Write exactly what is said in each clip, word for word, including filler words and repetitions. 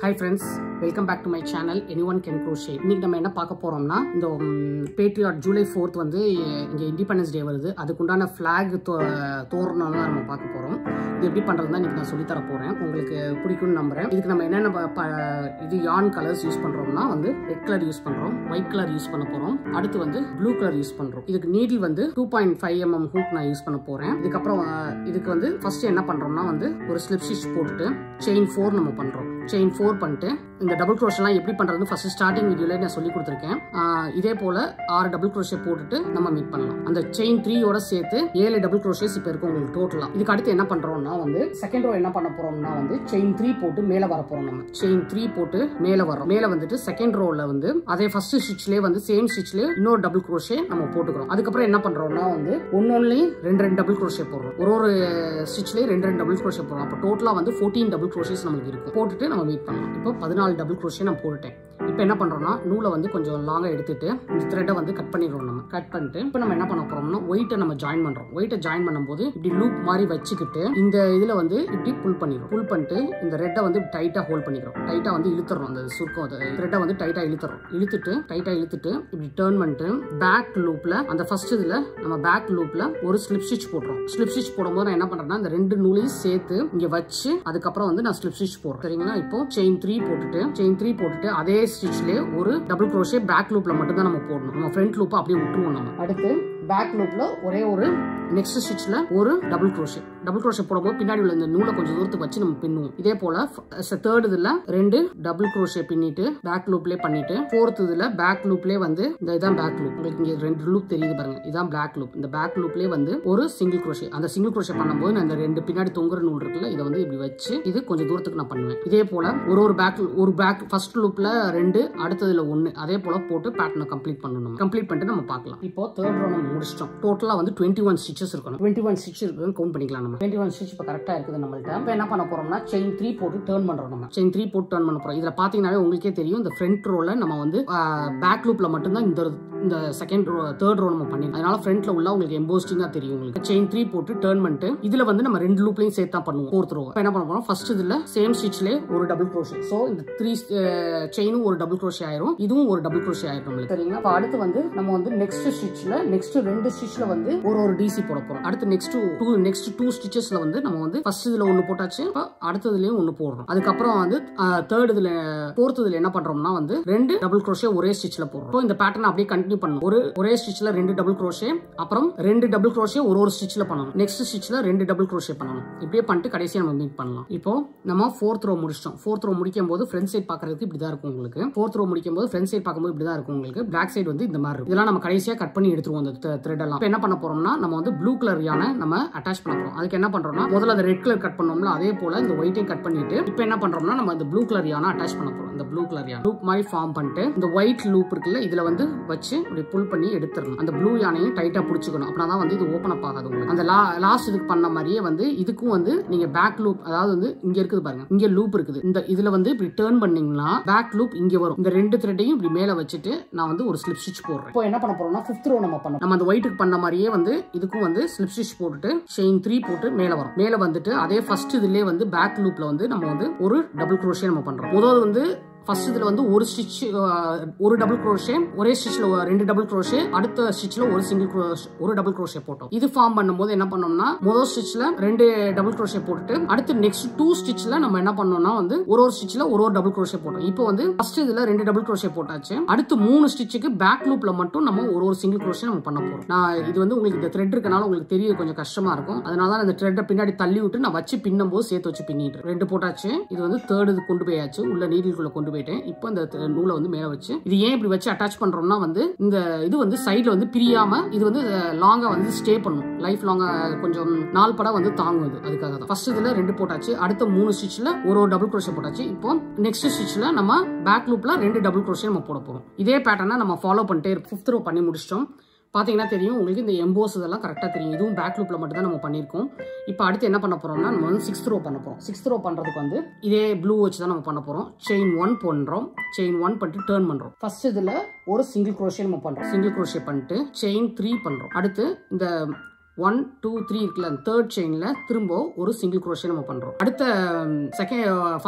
Hi friends, welcome back to my channel Anyone Can Crochet. இன்னைக்கு நம்ம என்ன பார்க்க போறோம்னா இந்த பேட்ரியாட் ஜூலை fourth வந்து இங்க இண்டிபெண்டன்ஸ் டே வருது. அதுக்குண்டான ஃபிளாக் தோரணம் தான் நம்ம பார்க்க போறோம். இது எப்படி பண்றதுன்னா இன்னைக்கு நான் சொல்லி தர போறேன். உங்களுக்கு பிடிக்கும்னு நம்புறேன். இதுக்கு நம்ம என்னென்ன இது யான் கலர்ஸ் யூஸ் பண்றோம்னா வந்து ரெட் கலர் யூஸ் பண்றோம், ஒயிட் கலர் யூஸ் பண்ண போறோம். அடுத்து வந்து ப்ளூ கலர் யூஸ் பண்றோம். இதுக்கு நீடில் வந்து two point five millimeter hook நான் யூஸ் பண்ண போறேன். இதுக்கப்புறம் இதுக்கு வந்து ஃபர்ஸ்ட் என்ன பண்றோம்னா வந்து ஒரு ஸ்லிப் ஸ்டிச் போட்டுட்டு செயின் four நம்ம பண்றோம். செயின் four பண்ணிட்டு இந்த டபுள் க்ரோஷேலாம் எப்படி பண்றதுன்னு ஃபர்ஸ்ட் ஸ்டார்டிங் வீடியோல நான் சொல்லி கொடுத்துருக்கேன். இதே போல ஆறு டபுள் க்ரோஷே போட்டுட்டு நம்ம மீட் பண்ணலாம். அந்த செயின் த்ரீ ஓட சேர்த்து ஏழு டபுள் க்ரோஷேஸ் இப்போ இருக்கும் உங்களுக்கு டோட்டலா. இதுக்கு அடுத்து என்ன பண்றோம்னா வந்து செகண்ட் ரோ என்ன பண்ண போறோம்னா வந்து செயின் த்ரீ போட்டு மேல வர போறோம். நம்ம செயின் த்ரீ போட்டு மேல வரோம். மேல வந்துட்டு செகண்ட் ரோல வந்து அதே ஃபர்ஸ்ட் ஸ்டிச்லயே வந்து சேம் ஸ்டிச்லயே இன்னொரு டபுள் க்ரோஷே நம்ம போட்டுக்கிறோம். அதுக்கப்புறம் என்ன பண்றோம்னா வந்து ஒன்னொன்னுலயும் ரெண்டு ரெண்டு டபுள் க்ரோஷே போடுறோம். ஒரு ஒரு ஸ்டிச்லயே ரெண்டு ரெண்டு டபுள் க்ரோஷே போடுறோம். அப்போ டோட்டலா வந்து ஃபோர்டீன் டபுள் க்ரோஷேஸ் நமக்கு இருக்கும். போட்டுட்டு நம்ம மீட் பண்ணலாம். இப்போ பதினாலு டபுள் க்ரோஷே நான் போட்டுட்டேன். இப்போ என்ன பண்றோம்னா நூலை வந்து கொஞ்சம் லாங்கா எடுத்துட்டு இந்த த்ரெட்டை வந்து கட் பண்ணிடுறோம். நம்ம கட் பண்ணிட்டு இப்போ நம்ம என்ன பண்ண போறோம்னா ஒயிட்டை நம்ம ஜாயின் பண்றோம். ஒயிட்டை ஜாயின் பண்ணும்போது இப்படி லூப் மாதிரி வச்சுக்கிட்டு இந்த இதுல வந்து இப்படி புல் பண்ணிடுறோம். புல் பண்ணிட்டு இந்த ரெட்டை வந்து டைட்டா ஹோல்ட் பண்ணிக்கிறோம். டைட்டா வந்து இழுத்துறோம். அந்த சுருக்கம் த்ரெட்டை வந்து டைட்டா இழுத்துறோம். இழுத்துட்டு டைட்டா இழுத்துட்டு இப்படி டர்ன் பண்ணிட்டு பேக் லூப்ல அந்த ஃபர்ஸ்ட் இதுல நம்ம பேக் லூப்ல ஒரு ஸ்லிப் ஸ்டிச் போடுறோம். ஸ்லிப் ஸ்டிச் போடும்போது நான் என்ன பண்றேன்னா இந்த ரெண்டு நூலையும் சேர்த்து இங்க வச்சு அதுக்கப்புறம் வந்து நான் ஸ்லிப் ஸ்டிச் போடுறேன். சரிங்களா? இப்போ செயின் த்ரீ போட்டுட்டு செயின் த்ரீ போட்டுட்டு அதே ஸ்டிச்லயே ஒரு டபுள் க்ரோஷே பேக் லூப்ல மட்டும் தான் நம்ம போடணும். நம்ம ஃப்ரண்ட் லூப் அப்படியே விட்டுருவோம். நம்ம அடுத்து பேக் லூப்ல ஒரே ஒரு நெக்ஸ்ட் ஸ்டிச்ல ஒரு டபுள் க்ரோஷே டபுள் க்ரோஷே போடும்போது பின்னாடி உள்ள இந்த நூலை கொஞ்சம் தூரத்துக்கு வச்சு நம்ம பின்னுவோம். இதே போல தேர்ட் இதுல ரெண்டு டபுள் க்ரோஷே பின்னிட்டு பேக் லூப்லயே பண்ணிட்டு ஃபோர்த் இதுல பேக் லூப்லயே வந்து இந்த இதான் பேக் லூப். உங்களுக்கு இங்க ரெண்டு லூப் தெரியுது பாருங்க. இதான் பேக் லூப். இந்த பேக் லூப்லயே வந்து ஒரு சிங்கிள் க்ரோஷே. அந்த சிங்கிள் க்ரோஷே பண்ணும்போது நான் இந்த ரெண்டு பின்னாடி தொங்குற நூல் இருக்குல்ல இதை வந்து இப்படி வச்சு இது கொஞ்சம் தூரத்துக்கு நான் பண்ணுவேன். இதே போல ஒரு ஒரு பேக் ஒரு பேக் ஃபர்ஸ்ட் லூப்ல ரெண்டு அடுத்ததுல ஒன்னு அதே போல போட்டு பேட்டர்னை கம்ப்ளீட் பண்ணணும். கம்ப்ளீட் பண்ணிட்டு நம்ம பார்க்கலாம். இப்போ தேர்ட் ரோ நம்ம முடிச்சிட்டோம். டோட்டலா வந்து டுவெண்ட்டி ஒன் ஸ்டிச்சஸ் இருக்கணும். டுவெண்ட்டி ஒன் ஸ்டிச் இருக்குன்னு கவுண்ட் பண்ணிக்கலாம். நம்ம டுவெண்ட்டி ஒன் ஸ்டிச் இப்போ கரெக்டா இருக்குது நம்மள்ட்ட. இப்போ என்ன பண்ண போறோம்னா செயின் த்ரீ போட்டு டர்ன் பண்றோம். நம்ம செயின் த்ரீ போட்டு டர்ன் பண்ண போறோம். இதுல பாத்தீங்கன்னாவே உங்களுக்கே தெரியும் இந்த ஃப்ரண்ட் ரோல நம்ம வந்து பேக் லூப்ல மட்டும்தான் இந்த இந்த செகண்ட் ரோ தேர்ட் ரோ நம்ம பண்ணிருக்கோம். அதனால ஃப்ரண்ட்ல உள்ள உங்களுக்கு எம்போஸ்டிங்கா தெரியும். உங்களுக்கு செயின் த்ரீ போட்டு டர்ன் பண்ணிட்டு இதுல வந்து நம்ம ரெண்டு லூப்லயும் சேர்த்தா பண்ணுவோம். ஃபோர்த் ரோ என்ன பண்ண போறோம் ஃபர்ஸ்ட் இதுல சேம் ஸ்டிச்லயே ஒரு டபுள் க்ரோஷே. சோ இந்த த்ரீ செயினும் ஒரு டபுள் க்ரோஷே ஆயிரும், இதுவும் ஒரு டபுள் க்ரோஷே ஆயிரும் நம்மளுக்கு. சரிங்களா? இப்போ அடுத்து வந்து நம்ம வந்து நெக்ஸ்ட் ஸ்டிச்ல நெக்ஸ்ட் ரெண்டு ஸ்டிச்ல வந்து ஒரு ஒரு டிசி போட போறோம். அடுத்து நெக்ஸ்ட் டூ நெக்ஸ்ட் டூ ஸ்டிச்சஸ்ல வந்து நம்ம வந்து ஃபர்ஸ்ட் இதுல ஒன்னு போட்டாச்சு, அடுத்ததுலயும் ஒன்னு போடுறோம். அதுக்கப்புறம் வந்து தேர்ட் இதுல ஃபோர்த் இதுல என்ன பண்றோம்னா வந்து ரெண்டு டபுள் க்ரோஷே ஒரே ஸ்டிச்ல போடுறோம். இந்த பேட்டர்ன் அப்படியே கண்டினியூ பண்ணணும். ஒரு ஒரே ஸ்டிச்ல ரெண்டு டபுள் க்ரோஷே, அப்புறம் ரெண்டு டபுள் க்ரோஷே ஒரு ஒரு ஸ்டிச்ல பண்ணணும். நெக்ஸ்ட் ஸ்டிச்ல ரெண்டு டபுள் க்ரோஷே பண்ணணும். இப்படியே பண்ணிட்டு கடைசியா நம்ம மீட் பண்ணலாம். இப்போ நம்ம ஃபோர்த் ரோ முடிச்சிட்டோம். ஃபோர்த் ரோ முடிக்கும் போது ஃப்ரண்ட் சைடு பாக்குறதுக்கு இப்படிதான் இருக்கும் உங்களுக்கு. ஃபோர்த் ரோ முடிக்கும் போது ஃப்ரண்ட் சைடு பார்க்கும்போது இப்படிதான் இருக்கும் உங்களுக்கு. பேக் சைடு வந்து இந்த மாதிரி இருக்கும். இதெல்லாம் நம்ம கடைசியா கட் பண்ணி எடுத்துருவோம். அந்த த்ரெட் எல்லாம் இப்போ என்ன பண்ண போறோம்னா நம்ம வந்து ப்ளூ கலர் யானை நம்ம அட்டாச் பண்ண போறோம். அதுக்கு என்ன பண்றோம்னா முதல்ல அந்த ரெட் கலர் கட் பண்ணோம்ல அதே போல இந்த ஒயிட்டையும் கட் பண்ணிட்டு இப்போ என்ன பண்றோம்னா நம்ம இந்த ப்ளூ கலர் யானை அட்டாச் பண்ண போறோம். இந்த ப்ளூ கலர் யானை லூப் மாதிரி ஃபார்ம் பண்ணிட்டு இந்த ஒயிட் லூப் இருக்குல்ல இதுல வந்து வச்சு இப்படி புல் பண்ணி எடுத்துடணும். அந்த ப்ளூ யானையும் டைட்டா பிடிச்சிக்கணும். அப்படின்னா வந்து இது ஓப்பன் அப் ஆகாது உங்களுக்கு. அந்த லாஸ்ட் இதுக்கு பண்ண மாதிரியே வந்து இதுக்கும் வந்து நீங்க பேக் லூப் அதாவது வந்து இங்க இருக்குது பாருங்க, இங்க லூப் இருக்குது. இந்த இதுல வந்து இப்படி டர்ன் பண்ணீங்கன்னா பேக் லூப் இங்க வரும். இந்த ரெண்டு த்ரெட்டையும் இப்படி மேல வச்சுட்டு நான் வந்து ஒரு ஸ்லிப் ஸ்டிச் போடுறேன். இப்போ என்ன பண்ண போறோம்னா ஃபிஃப்த் ரோ நம்ம பண்ணோம். நம்ம அந்த ஒயிட்டுக்கு பண்ண மாதிரியே வந்து இதுக்கும் வந்து ஸ்லிப் ஸ்டிச் போட்டுட்டு செயின் த்ரீ போட்டு மேல வரும். மேல வந்துட்டு அதே ஃபர்ஸ்ட் இதுலயே வந்து பேக் லூப்ல வந்து நம்ம வந்து ஒரு டபுள் க்ரோஷே நம்ம பண்றோம். முதல்ல வந்து ஃபர்ஸ்ட் இதுல வந்து ஒரு ஸ்டிச் ஒரு டபுள் க்ரோஷே, ஒரே ஸ்டிச்ல ரெண்டு டபுள் க்ரோஷே, அடுத்த ஸ்டிச்ல ஒரு சிங்கிள் க்ரோஷே ஒரு டபுள் க்ரோஷே போட்டோம். இது ஃபார்ம் பண்ணும்போது என்ன பண்ணோம்னா முதல் ஸ்டிச்ல ரெண்டு டபுள் க்ரோஷே போட்டுட்டு அடுத்து நெக்ஸ்ட் டூ ஸ்டிச்ல நம்ம என்ன பண்ணோம்னா வந்து ஒரு ஒரு ஸ்டிச்ல ஒரு ஒரு டபுள் க்ரோஷே போட்டோம். இப்போ வந்து ஃபர்ஸ்ட் இதுல ரெண்டு டபுள் க்ரோஷே போட்டாச்சு. அடுத்து மூணு ஸ்டிச்சுக்கு பேக் லூப்ல மட்டும் நம்ம ஒரு ஒரு சிங்கிள் க்ரோஷே நம்ம பண்ண போறோம். நான் இது வந்து உங்களுக்கு இந்த த்ரெட் இருக்கனால உங்களுக்கு தெரிய கொஞ்சம் கஷ்டமா இருக்கும். அதனால தான் இந்த த்ரெட்டை பின்னாடி தள்ளி விட்டு நான் வச்சு பின்னும் போது சேர்த்து வச்சு பின்னிட்டு ரெண்டு போட்டாச்சு. இது வந்து தேர்ட் இது கொண்டு போயாச்சு, உள்ள நீடிலுக்குள்ள கொண்டு போயிட்டேன். இப்போ இந்த நூலை வந்து மேல வச்சு இது ஏன் இப்படி வச்சு அட்டாச் பண்றோம்னா வந்து இந்த இது வந்து சைடுல வந்து பிரியாம இது வந்து லாங்கா வந்து ஸ்டே பண்ணும். லைஃப் லாங்கா கொஞ்சம் நாள் படம் வந்து தாங்குது. அதுக்காக தான் ஃபர்ஸ்ட் இதுல ரெண்டு போட்டாச்சு. அடுத்த மூணு ஸ்டிச்ல ஒரு ஒரு டபுள் க்ரோஷே போட்டாச்சு. இப்போ நெக்ஸ்ட் ஸ்டிச்ல நம்ம பேக் லூப்ல ரெண்டு டபுள் க்ரோஷே நம்ம போட போறோம். இதே பேட்டர்னை நம்ம ஃபாலோ பண்ணிட்டே ஃபிஃப்த் ரோ பண்ணி முடிச்சிட்டோம். பாத்தீங்கன்னா தெரியும் உங்களுக்கு இந்த எம்போஸ் இதெல்லாம் கரெக்டா தெரியும். இதுவும் பேக் லூப்ல மட்டும் தான் நம்ம பண்ணிருக்கோம். இப்போ அடுத்து என்ன பண்ண போறோம்னா நம்ம வந்து சிக்ஸ்த் ரோ பண்ண போறோம். சிக்ஸ்த் ரோ பண்றதுக்கு வந்து இதே ப்ளூ வச்சு தான் நம்ம பண்ண போறோம். செயின் ஒன் பண்றோம். செயின் ஒன் பண்ணிட்டு டர்ன் பண்றோம். ஃபர்ஸ்ட் இதுல ஒரு சிங்கிள் க்ரோஷே நம்ம பண்றோம். சிங்கிள் க்ரோஷே பண்ணிட்டு செயின் த்ரீ பண்றோம். அடுத்து இந்த ஒன் டூ த்ரீ இருக்குல்ல தேர்ட் செயின்ல திரும்ப ஒரு சிங்கிள் க்ரோஷே நம்ம பண்றோம். அடுத்த second first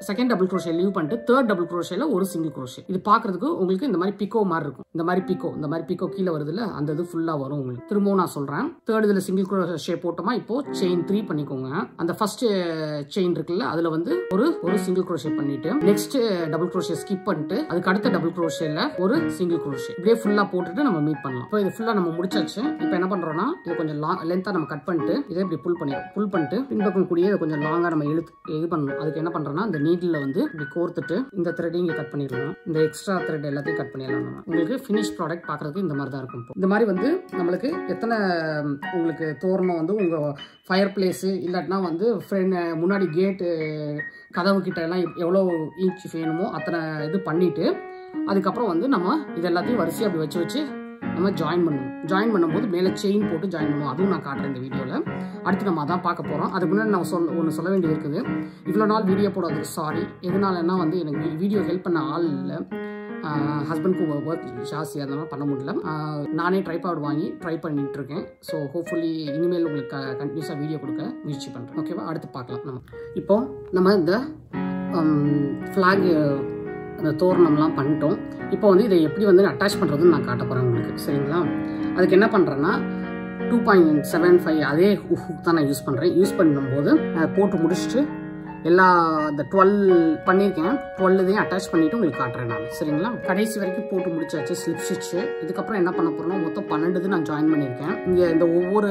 second double crochet leave பண்ணிட்டு தேர்ட் டபுள் crochetல ஒரு சிங்கிள் crochet. இது பாக்குறதுக்கு உங்களுக்கு இந்த மாதிரி பிகோ மாதிரி இருக்கும். இந்த மாதிரி பிகோ இந்த மாதிரி பிகோ கீழே வருதுல அந்த இது ஃபுல்லா வரும் உங்களுக்கு. திரும்பவும் நான் சொல்றேன். தேர்ட் இதுல சிங்கிள் crochet போட்டோமா இப்போ செயின் த்ரீ பண்ணிக்கோங்க. அந்த ஃபர்ஸ்ட் செயின் இருக்குல்ல அதுல வந்து ஒரு ஒரு சிங்கிள் crochet பண்ணிட்டு நெக்ஸ்ட் டபுள் crochet ஸ்கிப் பண்ணிட்டு அதுக்கு அடுத்த டபுள் crochetல ஒரு சிங்கிள் crochet இப்படியே ஃபுல்லா போட்டுட்டு நம்ம மீட் பண்ணலாம். இப்போ இது ஃபுல்லா நம்ம முடிச்சாச்சு. இப்போ என்ன பண்றோம்னா இது கொஞ்சம் லென்த்தா நம்ம கட் பண்ணிட்டு இதை இப்படி புல் பண்ணிடுறோம். புல் பண்ணிட்டு பின்பக்கம் கூடிய இதை கொஞ்சம் லாங்கா நம்ம இழுத்து இது பண்ணணும். அதுக்கு என்ன பண்றோம்னா இந்த நீடில் வந்து இப்படி கோர்த்துட்டு இந்த த்ரெட் இங்க கட் பண்ணிடலாம். இந்த எக்ஸ்ட்ரா த்ரெட் எல்லாத்தையும் கட் பண்ணிடலாம். நம்ம உங்களுக்கு ஃபினிஷ் ப்ராடக்ட் பார்க்கறதுக்கு இந்த மாதிரி தான் இருக்கும். இந்த மாதிரி வந்து நம்மளுக்கு எத்தனை உங்களுக்கு தோரணம் வந்து உங்க ஃபயர் பிளேஸ் இல்லாட்டினா வந்து ஃப்ரெண்ட் முன்னாடி கேட்டு கதவு கிட்ட எல்லாம் எவ்வளோ இன்ச் வேணுமோ அத்தனை இது பண்ணிட்டு அதுக்கப்புறம் வந்து நம்ம இது எல்லாத்தையும் வரிசையாக அப்படி வச்சு வச்சு நம்ம ஜாயின் பண்ணுவோம். ஜாயின் பண்ணும்போது மேலே செயின் போட்டு ஜாயின் பண்ணுவோம். அதுவும் நான் காட்டுறேன் இந்த வீடியோவில். அடுத்து நம்ம அதான் பார்க்க போகிறோம். அதுக்கு முன்னாடி நான் சொல் ஒன்று சொல்ல வேண்டியது இருக்குது. இவ்வளோ நாள் வீடியோ போடாது சாரி. எதனாலன்னா வந்து எனக்கு வீடியோ ஹெல்ப் பண்ண ஆள் இல்லை. ஹஸ்பண்ட்க்கு ஒர்க் ஜாஸ்தியாக இருந்தாலும் பண்ண முடியல. நானே ட்ரைபாட் வாங்கி ட்ரை பண்ணிட்டு இருக்கேன். ஸோ ஹோப்ஃபுல்லி இனிமேல் உங்களுக்கு கண்டினியூஸாக வீடியோ கொடுக்க முயற்சி பண்ணுறேன். ஓகேவா, அடுத்து பார்க்கலாம். நம்ம இப்போ நம்ம இந்த ஃப்ளாக் அந்த தோரணம்லாம் பண்ணிட்டோம். இப்போ வந்து இதை எப்படி வந்து அட்டாச் பண்ணுறதுன்னு நான் காட்ட போகிறேன் உங்களுக்கு. சரிங்களா, அதுக்கு என்ன பண்ணுறேன்னா டூ பாயிண்ட் செவன் ஃபைவ் அதே ஹுக் தான் நான் யூஸ் பண்ணுறேன். யூஸ் பண்ணும்போது போட்டு முடிச்சுட்டு எல்லா இந்த டுவெல் பண்ணியிருக்கேன். டுவெல் இதையும் அட்டாச் பண்ணிவிட்டு உங்களுக்கு காட்டுறேன் நான். சரிங்களா, கடைசி வரைக்கும் போட்டு முடிச்சாச்சு ஸ்லிப் ஸ்டிச்சு. இதுக்கப்புறம் என்ன பண்ண போகிறோம்னா மொத்தம் பன்னெண்டு நான் ஜாயின் பண்ணியிருக்கேன். இங்கே இந்த ஒவ்வொரு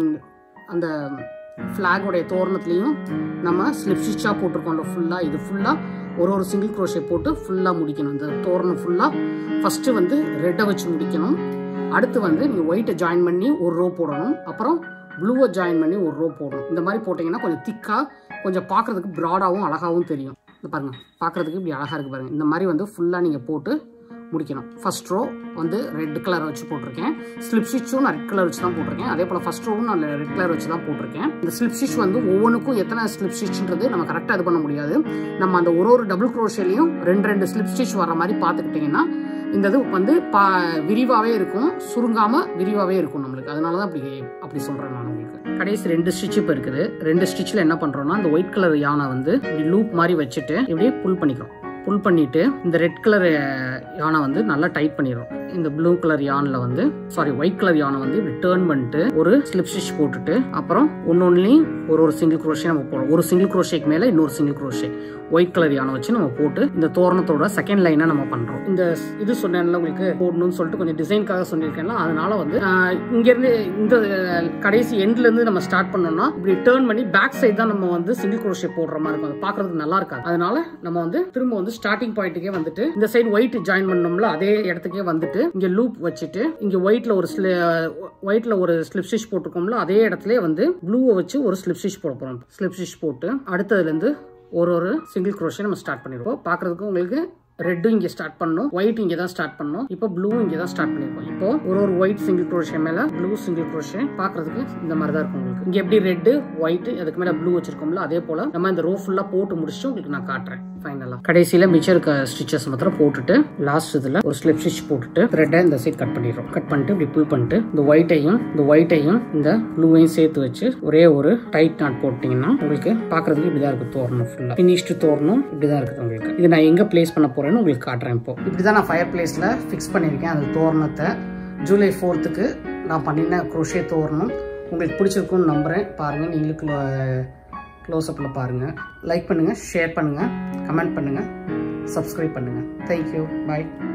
அந்த ஃப்ளாகோடைய தோரணத்துலேயும் நம்ம ஸ்லிப் ஸ்டிச்சாக போட்டிருக்கோம்ல ஃபுல்லாக. இது ஃபுல்லாக ஒரு ஒரு சிங்கிள் crochet போட்டு ஃபுல்லாக முடிக்கணும். இந்த தோரணம் ஃபுல்லாக ஃபஸ்ட்டு வந்து ரெட்டை வச்சு முடிக்கணும். அடுத்து வந்து நீங்கள் ஒயிட்டை ஜாயின் பண்ணி ஒரு ரோ போடணும். அப்புறம் ப்ளூவை ஜாயின் பண்ணி ஒரு ரோ போடணும். இந்த மாதிரி போட்டிங்கன்னா கொஞ்சம் திக்காக கொஞ்சம் பார்க்குறதுக்கு ப்ராடாகவும் அழகாகவும் தெரியும். இந்த பாருங்கள், பார்க்குறதுக்கு இப்படி அழகாக இருக்குது பாருங்கள். இந்த மாதிரி வந்து ஃபுல்லாக நீங்கள் போட்டு முடிக்கணும். ஃபர்ஸ்ட் ரோ வந்து ரெட் கலர் வச்சு போட்டிருக்கேன். ஸ்லிப் ஸ்டிச்சும் நான் ரெட் கலர் வச்சு தான் போட்டிருக்கேன். அதே போல் ஃபர்ஸ்ட் ரோவும் நான் ரெட் கலர் வச்சு தான் போட்டிருக்கேன். இந்த ஸ்லிப் ஸ்டிச் வந்து ஒவ்வொன்றுக்கும் எத்தனை ஸ்லிப் ஸ்டிச்ன்றது நம்ம கரெக்டாக இது பண்ண முடியாது. நம்ம அந்த ஒரு ஒரு டபுள் crochetலையும் ரெண்டு ரெண்டு ஸ்லிப் ஸ்டிச் வர மாதிரி பார்த்துக்கிட்டிங்கன்னா இந்த இது வந்து பா விரிவாகவே இருக்கும், சுருங்காமல் விரிவாகவே இருக்கும் நம்மளுக்கு. அதனால தான் அப்படி அப்படி சொல்கிறேன் நான் உங்களுக்கு. கடைசி ரெண்டு ஸ்டிச் இப்போ இருக்குது. ரெண்டு ஸ்டிச்சில் என்ன பண்ணுறோம்னா இந்த ஒயிட் கலர் யானை வந்து இப்படி லூப் மாதிரி வச்சுட்டு இப்படியே புல் பண்ணிக்கிறோம். புல் பண்ணிட்டு இந்த ரெட் கலர் யானை வந்து நல்லா டைட் பண்ணிடும். இந்த ப்ளூ கலர் யானில் வந்து சாரி ஒயிட் கலர் யானை வந்து இப்படி டேர்ன் பண்ணிட்டு ஒரு ஸ்லிப் ஸ்டிச் போட்டுட்டு அப்புறம் ஒன்று ஒன்றுலையும் ஒரு ஒரு சிங்கிள் crochet நம்ம போடுறோம். ஒரு சிங்கிள் crochetக்கு மேலே இன்னொரு சிங்கிள் crochet ஒயிட் கலர் யானை வச்சு நம்ம போட்டு இந்த தோரணத்தோட செகண்ட் லைனாக நம்ம பண்ணுறோம். இந்த இது சொன்னேன்ல உங்களுக்கு போடணும்னு சொல்லிட்டு கொஞ்சம் டிசைனுக்காக சொல்லியிருக்கேன்ல, அதனால வந்து இங்கேருந்து இந்த கடைசி எண்ட்லேருந்து நம்ம ஸ்டார்ட் பண்ணோம்னா இப்படி டேர்ன் பண்ணி பேக் சைடு தான் நம்ம வந்து சிங்கிள் crochet போடுற மாதிரி இருக்கும். அது பார்க்குறதுக்கு நல்லா இருக்காது. அதனால நம்ம வந்து திரும்ப வந்து ஸ்டார்டிங் பாயிண்ட்டுக்கே வந்துட்டு இந்த சைடு ஒயிட் ஜாயின் பண்ணோம்ல அதே இடத்துக்கே வந்துட்டு இங்க லூப் வச்சுட்டு இங்க ஒயிட்ல ஒரு ஒயிட்ல ஒரு ஸ்லிப் ஸ்டிச் போட்டுக்கோம்ல அதே இடத்துல வந்து ப்ளூவை வச்சு ஒரு ஸ்லிப் ஸ்டிச் போட போறோம். ஸ்லிப் ஸ்டிச் போட்டு அடுத்ததுல இருந்து ஒரு ஒரு சிங்கிள் crochet நம்ம ஸ்டார்ட் பண்ணிருக்கோம். பாக்குறதுக்கு உங்களுக்கு ரெட்டும் இங்கே ஸ்டார்ட் பண்ணணும், ஒயிட் இங்கே தான் ஸ்டார்ட் பண்ணணும். இப்போ ப்ளூ இங்கே தான் ஸ்டார்ட் பண்ணிருக்கோம். இப்போ ஒரு ஒரு ஒயிட் சிங்கிள் crochet மேல ப்ளூ சிங்கிள் crochet பார்க்கறதுக்கு இந்த மாதிரி தான் இருக்கும் உங்களுக்கு. இங்க எப்படி ரெட் ஒயிட் அதுக்கு மேல ப்ளூ வச்சிருக்கோம்ல அதே போல நம்ம இந்த ரோ ஃபுல்லா போட்டு முடிச்சுட்டு உங்களுக்கு நான் காட்டுறேன். ஃபைனலா கடைசியில மிச்சம் இருக்க ஸ்டிச்சஸ் மாத்திரம் போட்டுட்டு லாஸ்ட் இதுல ஒரு ஸ்லிப் ஸ்டிச் போட்டுட்டு த்ரெட்டை இந்த சைட் கட் பண்ணிடுறோம். கட் பண்ணிட்டு இப்படி புல் பண்ணிட்டு இந்த ஒயிட்டையும் இந்த ஒயிட்டையும் இந்த ப்ளூவையும் சேர்த்து வச்சு ஒரே ஒரு டைட் நாட் போட்டீங்கன்னா உங்களுக்கு பாக்குறதுக்கு இப்படிதான் இருக்கு தோரணம் ஃபுல்லா. ஃபினிஷ்டு தோரணம் இப்படிதான் இருக்குது உங்களுக்கு. இது நான் எங்க பிளேஸ் பண்ண போறேன் உங்களுக்கு காட்டுறேன். இப்போ இப்படிதான் நான் ஃபயர் பிளேஸ்ல ஃபிக்ஸ் பண்ணியிருக்கேன் அந்த தோரணத்தை. ஜூலை ஃபோர்த்துக்கு நான் பண்ணின crochet தோரணம் உங்களுக்கு பிடிச்சிருக்கும்னு நம்புறேன். பாருங்க, நீங்களுக்கு க்ளோஸ்அப்பில் பாருங்க. லைக் பண்ணுங்க, ஷேர் பண்ணுங்க, கமெண்ட் பண்ணுங்க, சப்ஸ்கிரைப் பண்ணுங்க. தேங்க்யூ, பாய்.